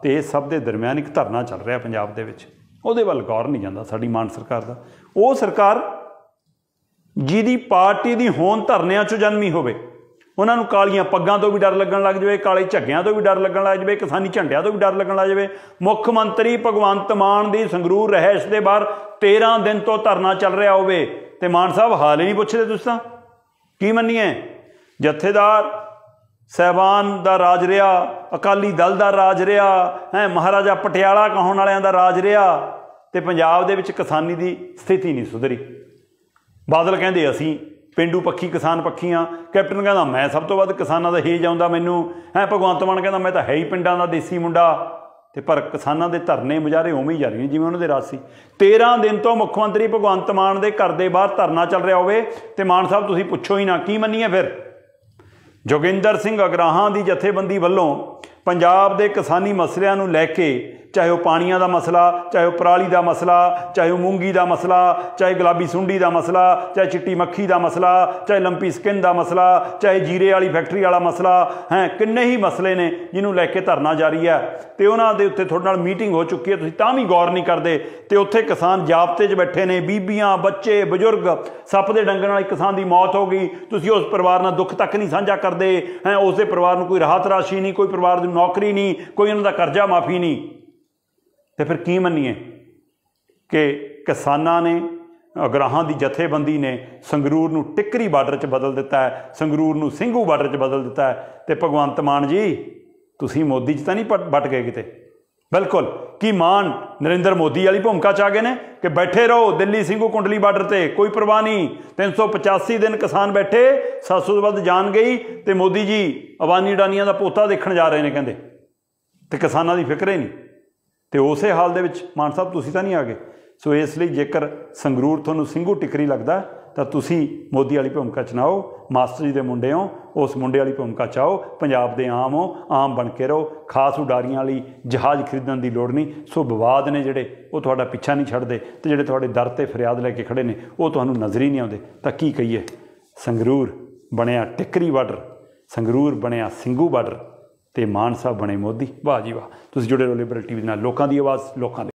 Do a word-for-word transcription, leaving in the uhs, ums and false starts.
तो इस सब के दरम्यान एक धरना चल रहा पंजाब दे विच, उहदे वल गौर नहीं जाता साडी मान सरकार का। वो सरकार जिहदी पार्टी दी होंद धरनिਆਂ चों जन्मी होवे, उन्होंने कालियां पग्गां तो भी डर लगन लग जाए, काले झग्गियां तो भी डर लगन लग जाए, किसानी झंडियां तो भी डर लगन लग जाए। मुख मंत्री भगवंत मान की संगरूर रहश के बाहर तेरह दिन तो धरना चल रहा होवे ते मान साहब हाल ही नहीं पुछदे। तुसीं तां की मन्नीए, जथेदार साहबान का राज रहा, अकाली दल का राज रहा है, महाराजा पटियाला कहाउण वालियां दा राज रहा, ते पंजाब दे विच किसानी की स्थिति नहीं सुधरी। बादल कहंदे असीं पेंडू पक्षी किसान पक्षी हाँ, कैप्टन कहता मैं सब तो वध किसानां दा हेज आउंदा मैनूं है, भगवंत मान कहता मैं तो है ही पिंडां दा देसी मुंडा। ते पर किसानां दे धरने मुजारे उवें ही जारी जिवें उन्हां दे राज सी। तेरह दिन तो मुख्य मंत्री भगवंत मान दे घर दे बाहर धरना चल रहा होवे ते मान साहब तुसीं पुछो ही ना की मन्नीए। फिर जोगिंदर सिंह अगराहां दी जथेबंदी वल्लों पंजाब दे किसानी मसलिਆਂ ਨੂੰ ਲੈ के, चाहे वह पानिया का मसला, चाहे वह पराली का मसला, चाहे वह मूंगी का मसला, चाहे गुलाबी सुंडी का मसला, चाहे चिट्टी मक्खी का मसला, चाहे लंपी स्किन का मसला, चाहे जीरे वाली फैक्ट्री वाला मसला है, किन्ने ही मसले ने जिन्हों लैके धरना जारी है। तो उन्होंने उत्ते थोड़े नाल मीटिंग हो चुकी है, तुसीं तां भी गौर नहीं करते। तो उत्थे किसान जाबते च बैठे ने, बीबियां बच्चे बजुर्ग, सप दे डंगण नाल किसान की मौत हो गई, तुसीं उस परिवार नाल दुख तक नहीं साझा करते हैं। उसके परिवार में कोई राहत राशि नहीं, कोई परिवार की नौकरी नहीं, कोई उन्होंने कर्जा माफ़ी नहीं। तो फिर की मन्नीए कि किसानां ने अगराहां की जथेबंदी ने संगरूर नूं टिकरी बार्डर च बदल दिता है, संगरूर नूं ਸਿੰਘੂ बार्डर च बदल दिता है। तो भगवंत मान जी तुसीं मोदी च तां नहीं पट बट गए किते? बिल्कुल कि मान नरेंद्र मोदी वाली भूमिका च आ गए ने कि बैठे रहो दिल्ली ਸਿੰਘੂ कुंडली बार्डर पर, कोई परवाह नहीं। तीन सौ पचासी दिन किसान बैठे, सत्त सौ तो वध जान गई, तो मोदी जी अबानी अडानिया का पोता देखण जा रहे हैं कहते, तो किसानां की फिक्र ही नहीं। तो उस हाल दे विच मान साहब तुसीं तां नहीं आ गए। सो इसलिए जेकर संगरूर तुहानूं ਸਿੰਘੂ टिकरी लगदा तो तुसीं मोदी वाली भूमिका च ना आओ, मास्टर जी के मुंडे हो, उस मुंडे वाली भूमिका च आओ, पंजाब दे आम हो, आम बन के रहो। खास उडारियां वाली जहाज़ खरीदण की लोड़ नहीं। सो विवाद ने जिहड़े वो तुहाडा पिछा नहीं छड्डदे, तो जिहड़े तुहाडे दर ते फरियाद लैके खड़े ने वो तुहानूं नज़र ही नहीं आउंदे। तां की कहीए, संगरूर बणिया टिकरी बार्डर, संगरूर बणिया ਸਿੰਘੂ बार्डर, ते मान साहब बने मोदी। वाह जी वाह। तुसीं जुड़े रहो लिबरल टीवी नाल, लोकां दी आवाज़ लोकां लई।